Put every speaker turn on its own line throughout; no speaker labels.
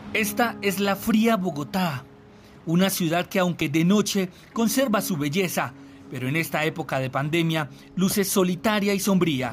Esta es la fría Bogotá, una ciudad que aunque de noche conserva su belleza, pero en esta época de pandemia luce solitaria y sombría.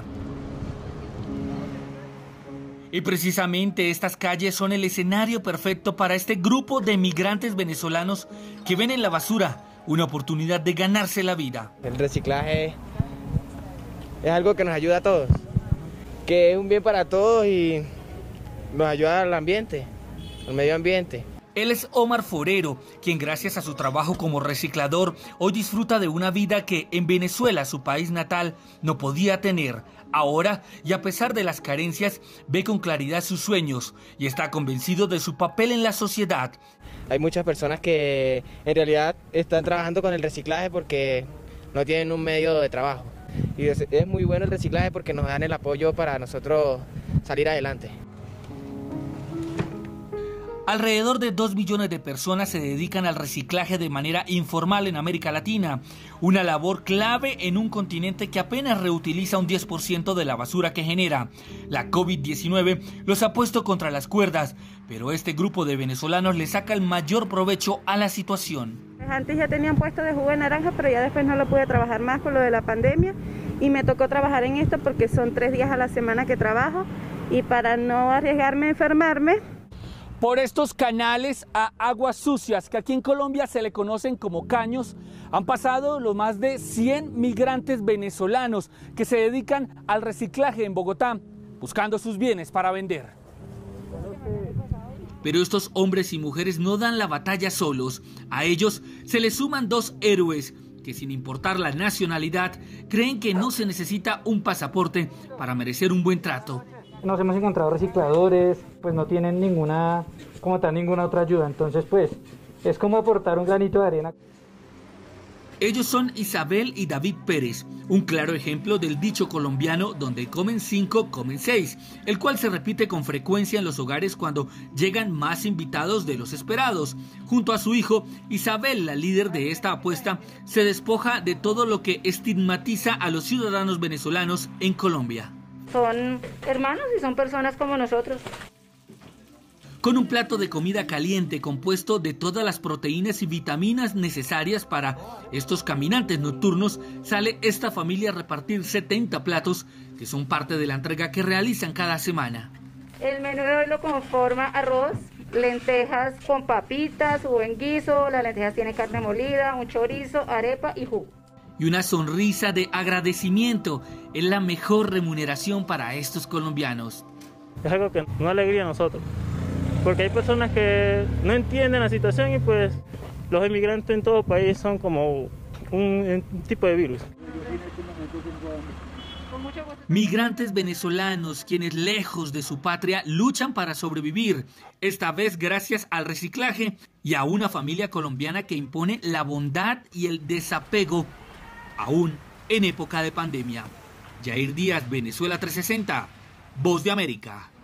Y precisamente estas calles son el escenario perfecto para este grupo de migrantes venezolanos que ven en la basura una oportunidad de ganarse la vida.
El reciclaje es algo que nos ayuda a todos, que es un bien para todos y nos ayuda al ambiente, al medio ambiente.
Él es Omar Forero, quien gracias a su trabajo como reciclador hoy disfruta de una vida que en Venezuela, su país natal, no podía tener. Ahora, y a pesar de las carencias, ve con claridad sus sueños y está convencido de su papel en la sociedad.
Hay muchas personas que en realidad están trabajando con el reciclaje porque no tienen un medio de trabajo. Y es muy bueno el reciclaje porque nos dan el apoyo para nosotros salir adelante.
Alrededor de 2 millones de personas se dedican al reciclaje de manera informal en América Latina, una labor clave en un continente que apenas reutiliza un 10% de la basura que genera. La COVID-19 los ha puesto contra las cuerdas, pero este grupo de venezolanos le saca el mayor provecho a la situación.
Antes ya tenían puesto de jugo de naranja, pero ya después no lo pude trabajar más por lo de la pandemia y me tocó trabajar en esto porque son 3 días a la semana que trabajo y para no arriesgarme a enfermarme.
Por estos canales a aguas sucias, que aquí en Colombia se le conocen como caños, han pasado los más de 100 migrantes venezolanos que se dedican al reciclaje en Bogotá, buscando sus bienes para vender. Pero estos hombres y mujeres no dan la batalla solos. A ellos se les suman 2 héroes que, sin importar la nacionalidad, creen que no se necesita un pasaporte para merecer un buen trato.
Nos hemos encontrado recicladores, pues no tienen ninguna otra ayuda, entonces pues es como aportar un granito de arena.
Ellos son Isabel y David Pérez, un claro ejemplo del dicho colombiano donde comen 5, comen 6, el cual se repite con frecuencia en los hogares cuando llegan más invitados de los esperados. Junto a su hijo, Isabel, la líder de esta apuesta, se despoja de todo lo que estigmatiza a los ciudadanos venezolanos en Colombia.
Son hermanos y son personas como nosotros.
Con un plato de comida caliente compuesto de todas las proteínas y vitaminas necesarias para estos caminantes nocturnos, sale esta familia a repartir 70 platos que son parte de la entrega que realizan cada semana.
El menú de hoy lo conforma arroz, lentejas con papitas o en guiso, las lentejas tienen carne molida, un chorizo, arepa y jugo.
Y una sonrisa de agradecimiento es la mejor remuneración para estos colombianos.
Es algo que nos da alegría a nosotros, porque hay personas que no entienden la situación y pues los inmigrantes en todo país son como un tipo de virus.
Migrantes venezolanos quienes lejos de su patria luchan para sobrevivir, esta vez gracias al reciclaje y a una familia colombiana que impone la bondad y el desapego aún en época de pandemia. Yair Díaz, Venezuela 360, Voz de América.